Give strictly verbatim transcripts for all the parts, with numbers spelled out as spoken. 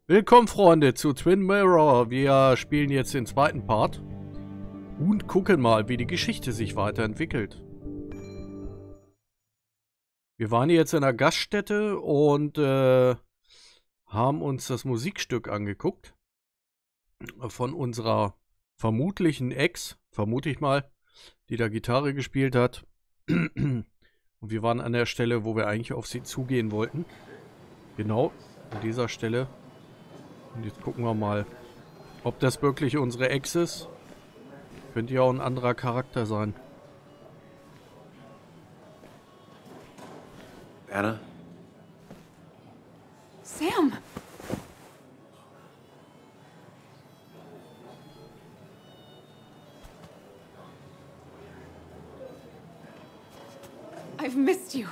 Willkommen, Freunde, zu Twin Mirror. Wir spielen jetzt den zweiten Part und gucken mal, wie die Geschichte sich weiterentwickelt. Wir waren jetzt in einer Gaststätte und äh, haben uns das Musikstück angeguckt von unserer vermutlichen Ex, vermute ich mal, die da Gitarre gespielt hat. Und wir waren an der Stelle, wo wir eigentlich auf sie zugehen wollten. Genau, an dieser Stelle. Und jetzt gucken wir mal, ob das wirklich unsere Ex ist. Könnte ja auch ein anderer Charakter sein. Anna? Sam! I've missed you.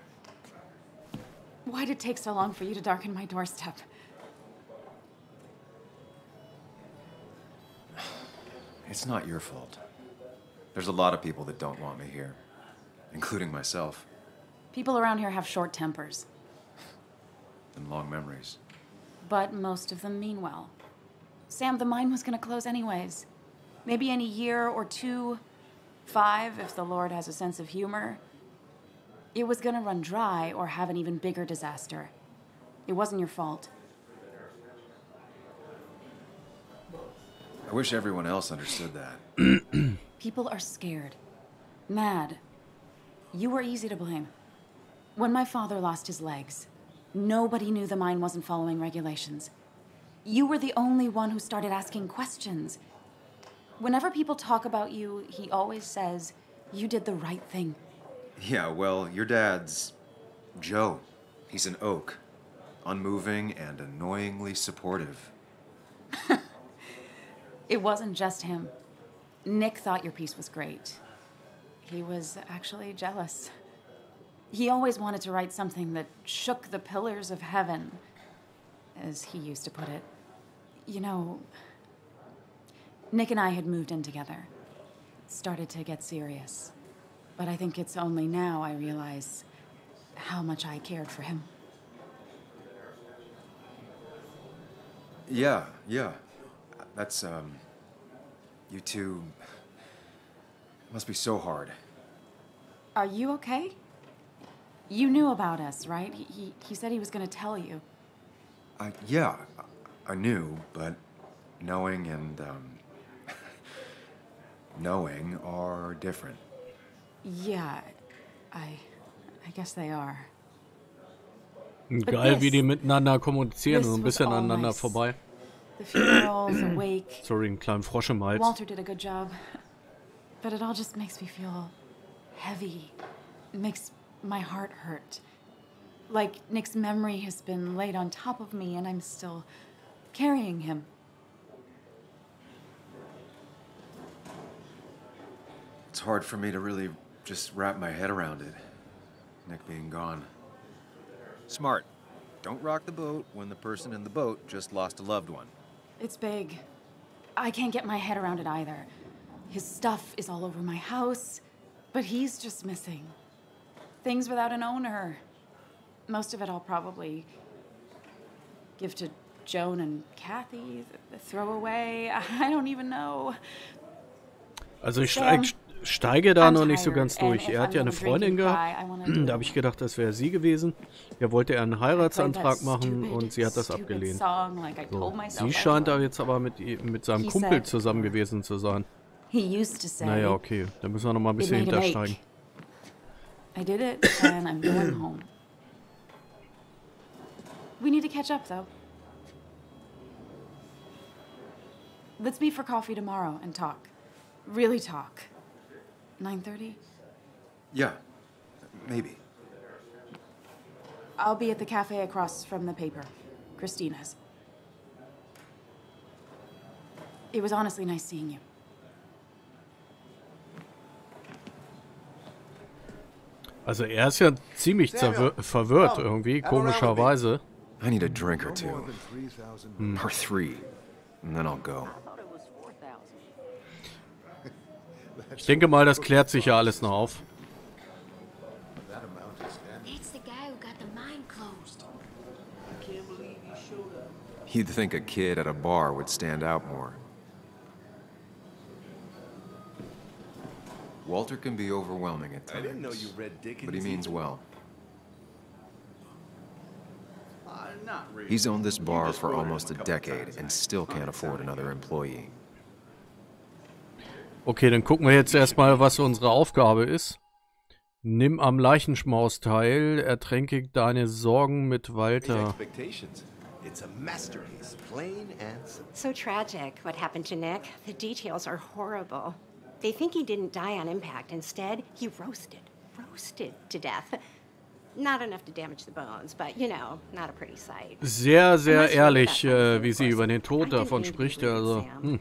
Why did it take so long for you to darken my doorstep? It's not your fault. There's a lot of people that don't want me here, including myself. People around here have short tempers, And long memories. but most of them mean well. Sam, the mine was gonna close anyways. Maybe in a year or two, five if the Lord has a sense of humor. It was gonna run dry or have an even bigger disaster. It wasn't your fault. I wish everyone else understood that. People are scared. Mad. You were easy to blame. When my father lost his legs, nobody knew the mine wasn't following regulations. You were the only one who started asking questions. Whenever people talk about you, he always says, you did the right thing. Yeah, well, your dad's Joe. He's an oak. Unmoving and annoyingly supportive. It wasn't just him. Nick thought your piece was great. He was actually jealous. He always wanted to write something that shook the pillars of heaven, as he used to put it. You know, Nick and I had moved in together. Started to get serious. But I think it's only now I realize how much I cared for him. Yeah, yeah. That's, um... You two... Must be so hard. Are you okay? You knew about us, right? He, he, he said he was going to tell you. I, yeah, I I knew, but knowing and, um... knowing are different. Yeah, I... I guess they are. Geil, wie die miteinander kommunizieren, this so ein was bisschen all aneinander nice. vorbei. The funerals, a wake. Sorry, einen kleinen Frosch im Hals. Walter did a good job. But it all just makes me feel heavy. It makes my heart hurt. Like Nick's memory has been laid on top of me and I'm still carrying him. It's hard for me to really just wrap my head around it. Nick being gone. Smart. Don't rock the boat when the person in the boat just lost a loved one. It's big. I can't get my head around it either. His stuff is all over my house, but he's just missing. Things without an owner. Most of it I'll probably give to Joan and Kathy, throw away. I don't even know. Also ich Sam, steig, steige da I'm noch nicht so tired, ganz durch. and if Er hat I'm ja eine gonna Freundin drink and gehabt. cry, I wanna do Da habe ich gedacht, das wäre sie gewesen. Er wollte einen Heiratsantrag machen und sie hat das abgelehnt. So. Sie scheint da jetzt aber mit, i- mit seinem He Kumpel said- zusammen gewesen zu sein. He used to say, Naja, okay. Da müssen wir noch mal ein bisschen it made him hintersteigen. ache. I did it, and I'm going home. We need to catch up, though. Let's meet for coffee tomorrow and talk. Really talk. nine thirty? Yeah, maybe. I'll be at the cafe across from the paper. Christina's. It was honestly nice seeing you. Also er ist ja ziemlich zerwir- verwirrt irgendwie, komischerweise. I need a drink or two. Or three. And then I'll go. Ich denke mal, das klärt sich ja alles noch auf. It's the guy who got the mine closed. I can't believe he showed up. You'd think a kid at a bar would stand out more. Walter can be overwhelming at times. I didn't know you read Dickens. But he means either. well. Uh, not really. He's owned this You bar just for quoted him almost a couple decade times, and I- still Oh, can't it afford sounded another good. employee. Okay, dann gucken wir jetzt erstmal, was unsere Aufgabe ist. Nimm am Leichenschmaus teil, ertränke deine Sorgen mit Walter. Expectations. It's a masterpiece, plain and simple. So tragic what happened to Nick. The details are horrible. They think he didn't die on impact. Instead, he roasted, roasted to death. Not enough to damage the bones, but you know, not a pretty sight. Sehr, sehr Unless you ehrlich, read that äh, one, wie of sie course. über den I Tod didn't davon mean to spricht. be rude, Also, Sam. hm.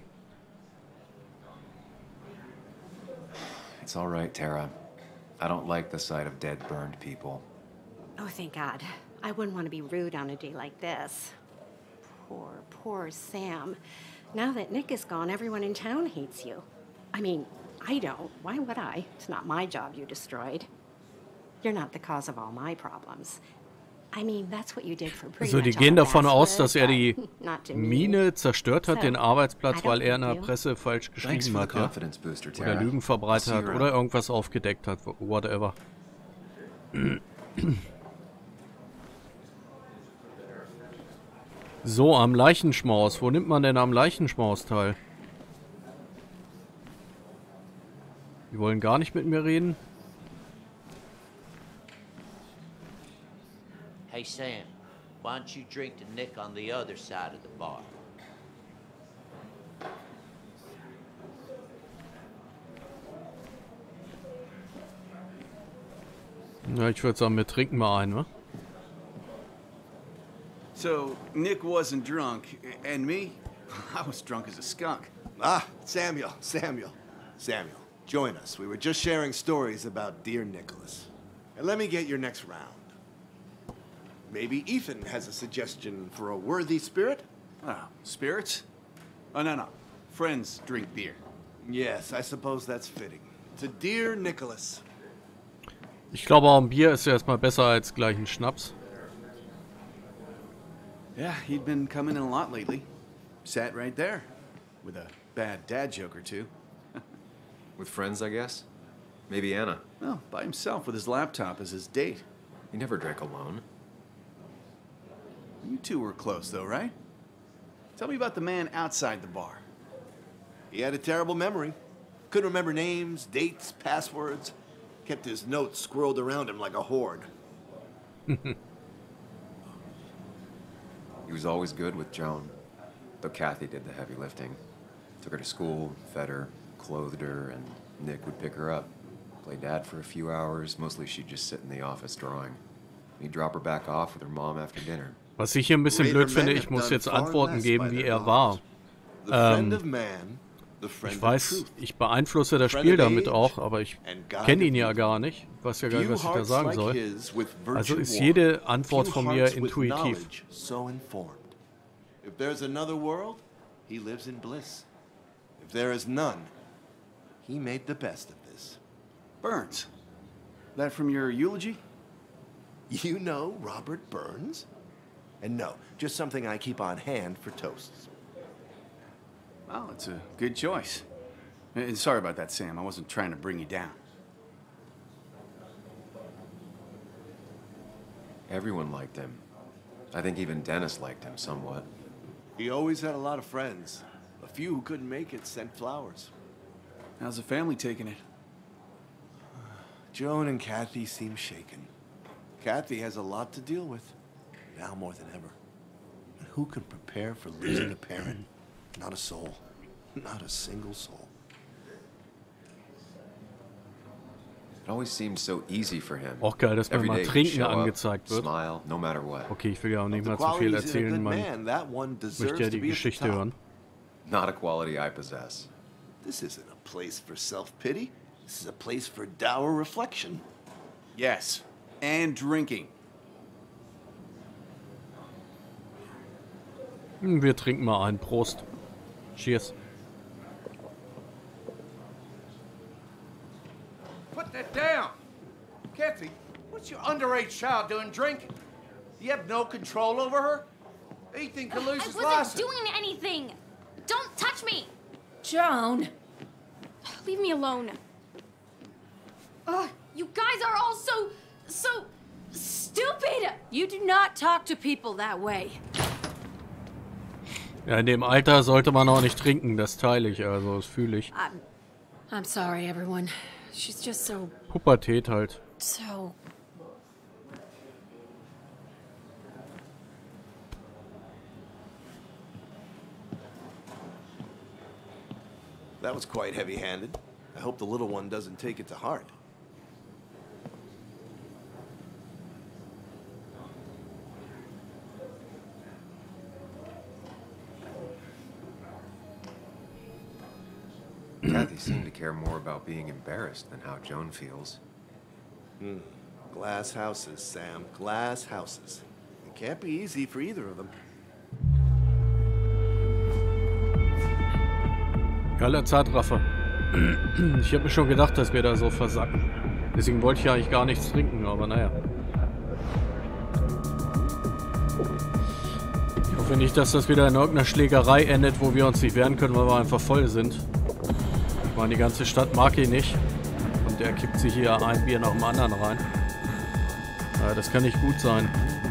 It's all right, Tara. I don't like the sight of dead, burned people. Oh, thank God. I wouldn't want to be rude on a day like this. Poor, poor Sam. Now that Nick is gone, everyone in town hates you. I mean, I don't. Why would I? It's not my job you destroyed. You're not the cause of all my problems. I mean, that's what you did for pretty Also die much gehen all davon aus, Basswood, dass er die but not to me. Mine zerstört hat, So, den Arbeitsplatz, I weil don't er in der think you- Presse falsch Thanks geschrieben for the hat, ja? confidence booster, Tara. Oder Lügen verbreitet I'll see hat you oder around. irgendwas aufgedeckt hat, whatever. So, am Leichenschmaus. Wo nimmt man denn am Leichenschmaus teil? Die wollen gar nicht mit mir reden. Hey, Sam, why don't you drink to Nick on the other side of the bar? Ja, ich würde sagen, wir trinken mal einen, ne? So, Nick wasn't drunk, and me? I was drunk as a skunk. Ah, Samuel, Samuel, Samuel, join us. We were just sharing stories about dear Nicholas. And let me get your next round. Maybe Ethan has a suggestion for a worthy spirit? Oh, spirits? Oh, no, no. Friends drink beer. Yes, I suppose that's fitting. To dear Nicholas. Ich glaube, auch ein Bier ist ja erstmal besser als gleich ein Schnaps. Yeah, he'd been coming in a lot lately. Sat right there. With a bad dad joke or two. With friends, I guess? Maybe Anna. Well, by himself with his laptop as his date. He never drank alone. You two were close, though, right? Tell me about the man outside the bar. He had a terrible memory. Couldn't remember names, dates, passwords. Kept his notes squirreled around him like a hoard. He was always good with Joan, though Kathy did the heavy lifting. Took her to school, fed her, clothed her, and Nick would pick her up. Play dad for a few hours. Mostly she'd just sit in the office drawing. He'd drop her back off with her mom after dinner. Was ich hier ein bisschen blöd finde, ich muss jetzt Antworten geben, wie er war. The friend Ähm, of man, the friend Ich of weiß, truth. ich beeinflusse das Spiel damit auch, aber ich kenne ihn ja gar nicht. Ich weiß ja gar nicht, Few was ich da hearts sagen like soll. his with virtue Also ist warm. jede Antwort Few von mir hearts with intuitiv. knowledge so informed. If there's another world, he lives in bliss. If there is none, he made the best of this. Burns. That from your eulogy? You know Robert Burns? And no, just something I keep on hand for toasts. Well, it's a good choice. And sorry about that, Sam. I wasn't trying to bring you down. Everyone liked him. I think even Dennis liked him somewhat. He always had a lot of friends. A few who couldn't make it sent flowers. How's the family taking it? Joan and Kathy seem shaken. Kathy has a lot to deal with, now more than ever. And who can prepare for losing a parent? Not a soul. Not a single soul. It always seemed so easy for him. Auch geil, dass mir Every mal day he'd Trinken show up, angezeigt wird. smile, no matter what. Okay, ich will ja auch nicht The mal zu viel qualities in a erzählen, good man man, that one deserves möchte ja to die be at the Geschichte top. hören. Not a quality I possess. This isn't a place for self-pity. This is a place for dour reflection. Yes. And drinking. Hm, Wir trinken mal einen. Prost. Cheers. Put that down! Kathy, what's your underage child doing drinking? You have no control over her? Ethan can lose I his wasn't license. doing anything. Don't touch me. Joan! Leave me alone. Ugh, you guys are all so, so stupid. You do not talk to people that way. Ja, in dem Alter sollte man auch nicht trinken, das teile ich, also das fühle ich. I'm, I'm sorry, everyone. She's just so, Pubertät halt. so... That was quite heavy-handed. I hope the little one doesn't take it to heart. Kathy seemed to care more about being embarrassed than how Joan feels. Hmm. Glass houses, Sam. Glass houses. It can't be easy for either of them. Geiler Zeitraffer. Ich habe mir schon gedacht, dass wir da so versacken. Deswegen wollte ich ja eigentlich gar nichts trinken, aber naja. Ich hoffe nicht, dass das wieder in irgendeiner Schlägerei endet, wo wir uns nicht wehren können, weil wir einfach voll sind. Ich meine, die ganze Stadt mag ihn nicht. Und er kippt sich hier ein Bier nach dem anderen rein. Ja, das kann nicht gut sein.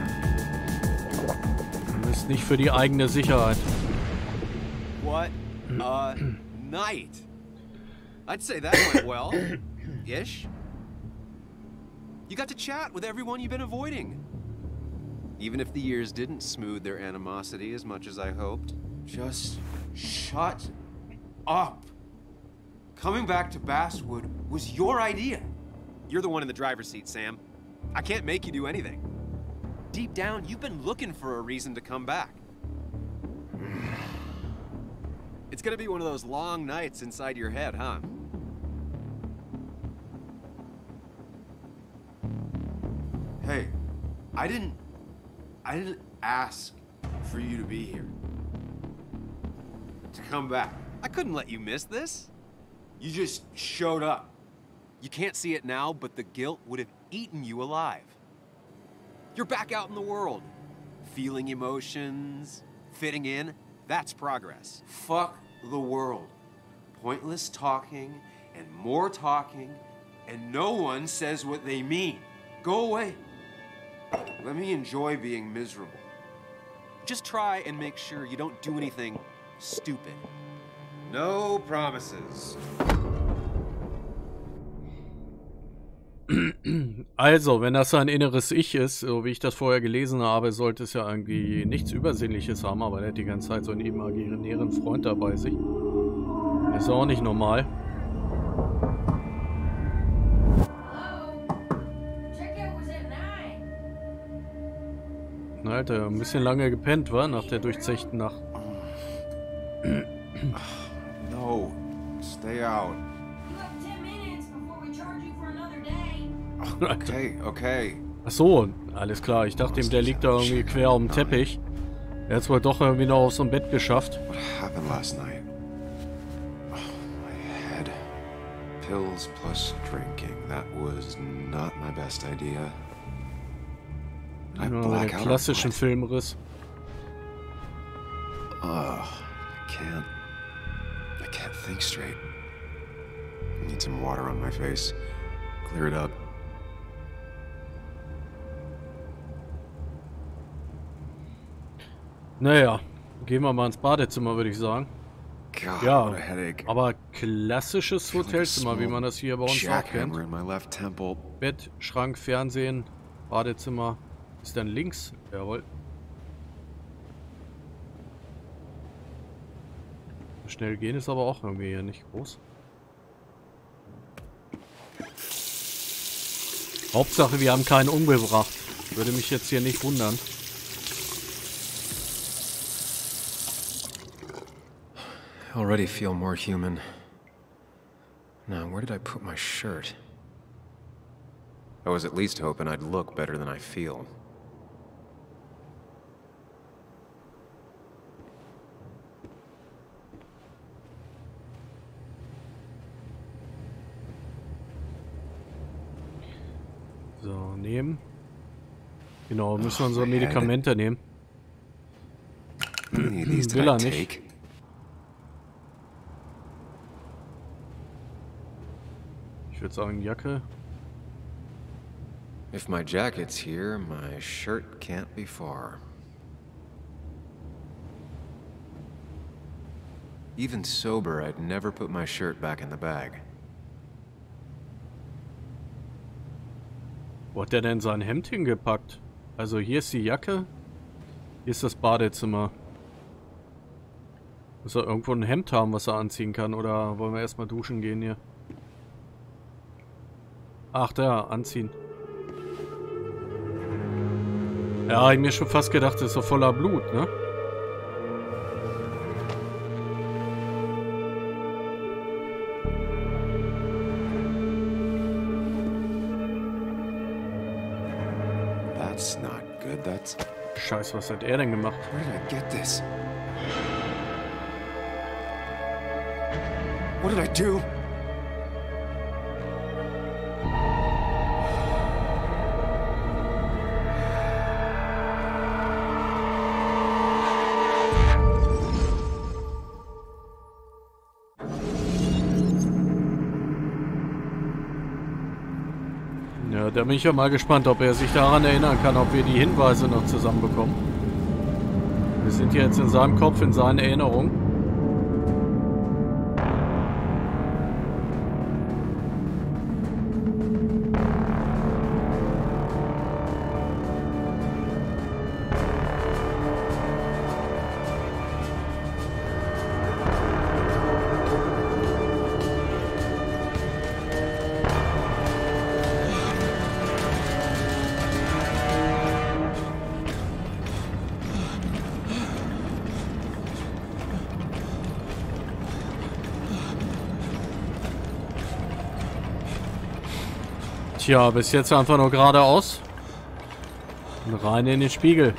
Das ist nicht für die eigene Sicherheit. What a night. I'd say that went well. Ish. You got to chat with everyone you've been avoiding. Even if the years didn't smooth their animosity as much as I hoped. Just shut up. Coming back to Basswood was your idea. You're the one in the driver's seat, Sam. I can't make you do anything. Deep down, you've been looking for a reason to come back. It's gonna be one of those long nights inside your head, huh? Hey, I didn't... I didn't ask for you to be here. To come back. I couldn't let you miss this. You just showed up. You can't see it now, but the guilt would have eaten you alive. You're back out in the world. Feeling emotions, fitting in. That's progress. Fuck the world. Pointless talking and more talking, and no one says what they mean. Go away. Let me enjoy being miserable. Just try and make sure you don't do anything stupid. No promises. Also, wenn das sein inneres Ich ist, so wie ich das vorher gelesen habe, sollte es ja irgendwie nichts Übersinnliches haben, aber er hat die ganze Zeit so einen imaginären Freund da bei sich. Ist auch nicht normal. Na, Alter, ein bisschen lange gepennt, war nach der durchzechten Nacht. No, stay out. Okay, okay. Ach so, alles klar. Ich dachte ihm, der liegt da irgendwie quer auf dem Teppich. Er hat es wohl doch irgendwie noch auf so ein Bett geschafft. What happened last night? Oh, my head. Pills plus drinking. That was not my best idea. I Ja, black den out klassischen on it. Filmriss. Ugh, I can't. I can't think straight. I need some water on my face. Clear it up. Naja, gehen wir mal ins Badezimmer, würde ich sagen. God, Ja, what a headache. aber klassisches Hotelzimmer, wie man das hier bei uns auch kennt. Jackhammer in my left temple. Bett, Schrank, Fernsehen, Badezimmer. Ist dann links, jawohl. Schnell gehen ist aber auch irgendwie hier nicht groß. Hauptsache, wir haben keinen umgebracht. Würde mich jetzt hier nicht wundern. I already feel more human. Now, where did I put my shirt? I was at least hoping I'd look better than I feel. So, nehmen. Genau, müssen wir unsere Medikamente nehmen. many of these did Will I er nicht. take? Ich würde sagen Jacke. If my jacket's here, my shirt can't be far. Even sober, I'd never put my shirt back in the bag. Wo hat der denn sein Hemd hingepackt? Also hier ist die Jacke. Hier ist das Badezimmer. Muss er irgendwo ein Hemd haben, was er anziehen kann? Oder wollen wir erstmal duschen gehen hier? Ach, da, anziehen. Ja, ich hab mir schon fast gedacht, das ist so voller Blut, ne? That's not good. That's... Scheiße, was hat er denn gemacht? Where did I get this? What did I do? Ja, da bin ich ja mal gespannt, ob er sich daran erinnern kann, ob wir die Hinweise noch zusammenbekommen. Wir sind jetzt in seinem Kopf, in seinen Erinnerungen. Tja, bis jetzt einfach nur geradeaus. Und rein in den Spiegel.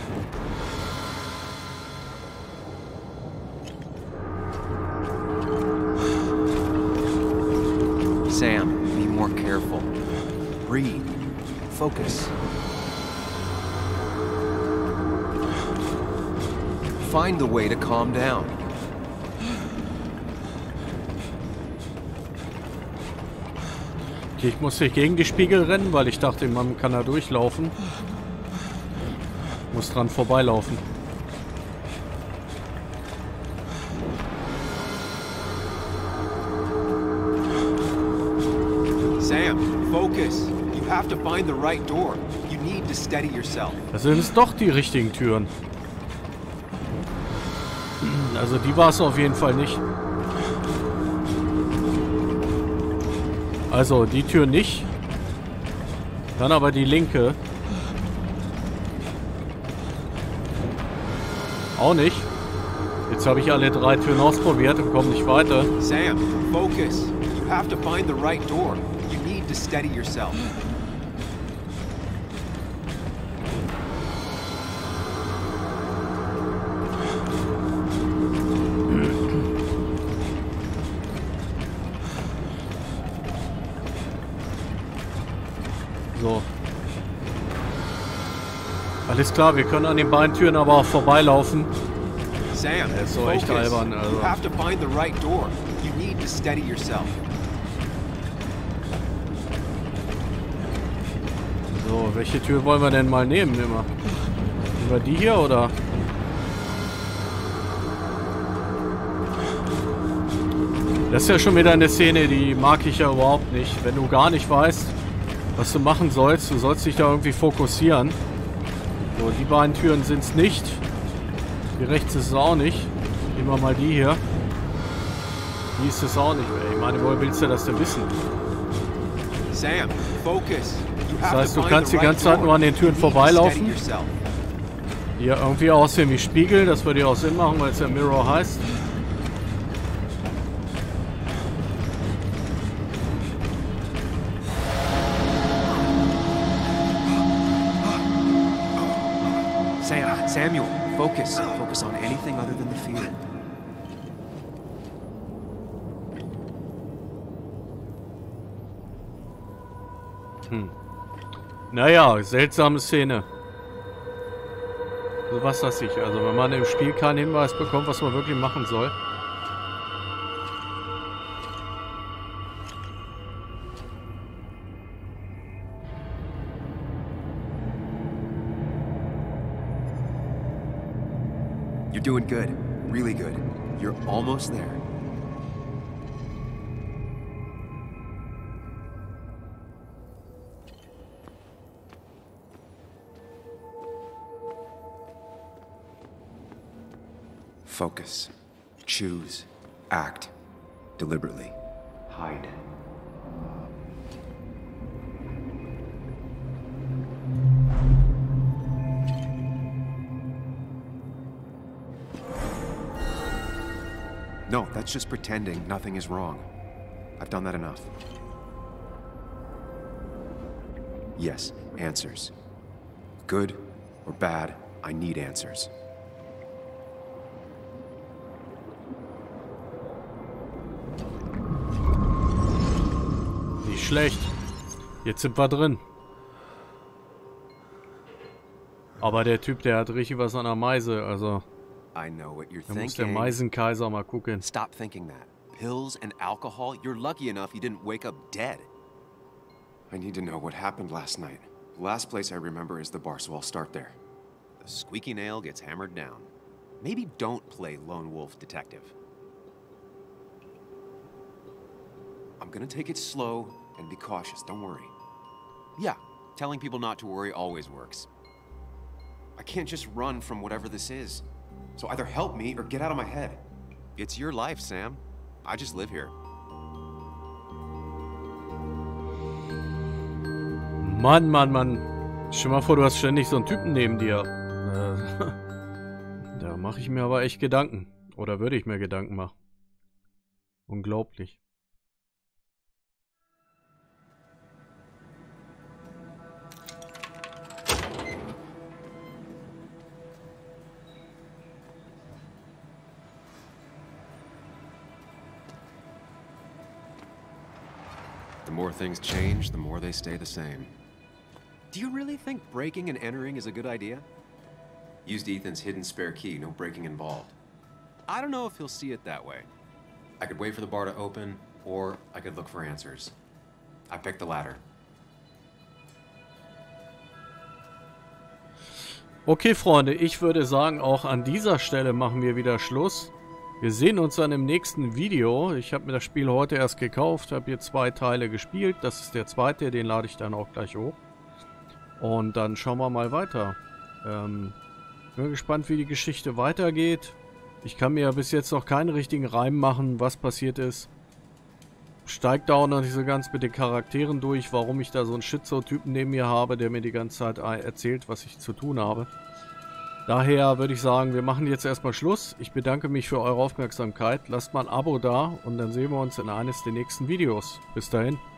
Sam, be more careful. Breathe. Focus. Find the way to calm down. Ich muss nicht gegen die Spiegel rennen, weil ich dachte, man kann da durchlaufen. Muss dran vorbeilaufen. Sam, focus. You have to find the right door. You need to steady yourself. Das sind es doch die richtigen Türen. Also die war es auf jeden Fall nicht. Also die Tür nicht. Dann aber die linke. Auch nicht. Jetzt habe ich alle drei Türen ausprobiert und komme nicht weiter. Sam, focus. You have to find the right door. You need to steady yourself. So. Alles klar, wir können an den beiden Türen aber auch vorbeilaufen. Sam, Das ist so echt focus. albern, also. You have to find the right door. You need to steady yourself. So, welche Tür wollen wir denn mal nehmen immer? Nehmen wir die hier oder? Das ist ja schon wieder eine Szene, die mag ich ja überhaupt nicht. Wenn du gar nicht weißt, was du machen sollst, du sollst dich da irgendwie fokussieren. So, die beiden Türen sind es nicht. Die rechts ist es auch nicht. Nehmen wir mal die hier. Die ist es auch nicht. Ich meine, woher willst du das denn wissen? Sam, focus. You Das have heißt, to du find kannst the die right ganze Zeit door. nur an den Türen You need to vorbeilaufen. steady yourself. Die ja irgendwie aussehen wie Spiegel. Das würde ja auch Sinn machen, weil es ja Mirror heißt. Sam, Samuel, focus. Focus on anything other than the fear. Hm. Naja, seltsame Szene. was das ich. Also wenn man im Spiel keinen Hinweis bekommt, was man wirklich machen soll. You're doing good. Really good. You're almost there. Focus. Choose. Act. Deliberately. Hide. No, that's just pretending nothing is wrong. I've done that enough. Yes, answers. Good or bad, I need answers. Nicht schlecht. Jetzt sind wir drin. Aber der Typ, der hat richtig was an der Meise, also... I know what you're Da muss der thinking. Meisenkaiser mal gucken. Stop thinking that. Pills and alcohol, you're lucky enough you didn't wake up dead. I need to know what happened last night. The last place I remember is the bar, so I'll start there. The squeaky nail gets hammered down. Maybe don't play lone wolf detective. I'm gonna take it slow and be cautious, don't worry. Yeah, telling people not to worry always works. I can't just run from whatever this is. So either help me or get out of my head. It's your life, Sam. I just live here. Mann, Mann, Mann. Stell mal vor, du hast ständig so einen Typen neben dir. Äh, da mache ich mir aber echt Gedanken. Oder würde ich mir Gedanken machen. Unglaublich. The more things change, the more they stay the same. Do you really think breaking and entering is a good idea? Used Ethan's hidden spare key, no breaking involved. I don't know if he'll see it that way. I could wait for the bar to open, or I could look for answers. I picked the latter. Okay, Freunde, ich würde sagen, auch an dieser Stelle machen wir wieder Schluss. Wir sehen uns dann im nächsten Video. Ich habe mir das Spiel heute erst gekauft, habe hier zwei Teile gespielt. Das ist der zweite, den lade ich dann auch gleich hoch. Und dann schauen wir mal weiter. Ähm, bin gespannt, wie die Geschichte weitergeht. Ich kann mir ja bis jetzt noch keinen richtigen Reim machen, was passiert ist. Steigt da auch noch nicht so ganz mit den Charakteren durch, warum ich da so einen Schizo-Typen neben mir habe, der mir die ganze Zeit erzählt, was ich zu tun habe. Daher würde ich sagen, wir machen jetzt erstmal Schluss. Ich bedanke mich für eure Aufmerksamkeit. Lasst mal ein Abo da und dann sehen wir uns in eines der nächsten Videos. Bis dahin.